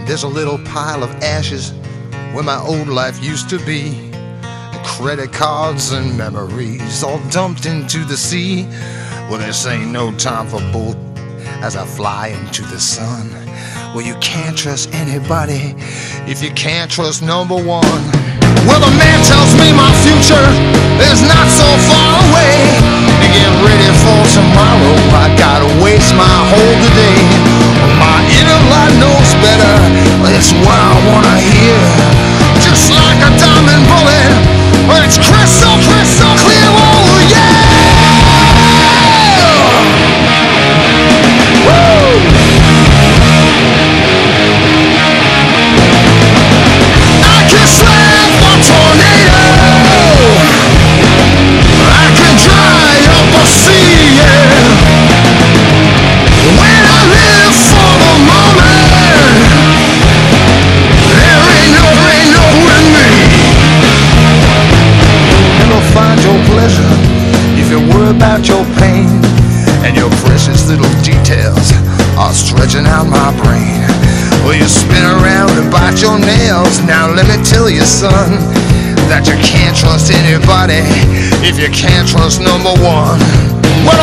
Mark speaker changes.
Speaker 1: There's a little pile of ashes where my old life used to be. Credit cards and memories all dumped into the sea. Well, this ain't no time for bull as I fly into the sun. Well, you can't trust anybody if you can't trust number one. Well, the man tells me my future is not so far away. To get ready for tomorrow, I gotta waste my whole today. My inner light knows better, it's what I wanna hear. Just like a diamond bullet, it's crystal, crystal clear, oh yeah! Woo! I can slap a tornado, I can dry up a sea, yeah. When I live for the moment, there ain't no with me. Never find your pleasure if you worry about your pain, and your precious little details are stretching out my brain. Well, you spin around and bite your nails. Now let me tell you, son, that you can't trust anybody if you can't trust number one. Well,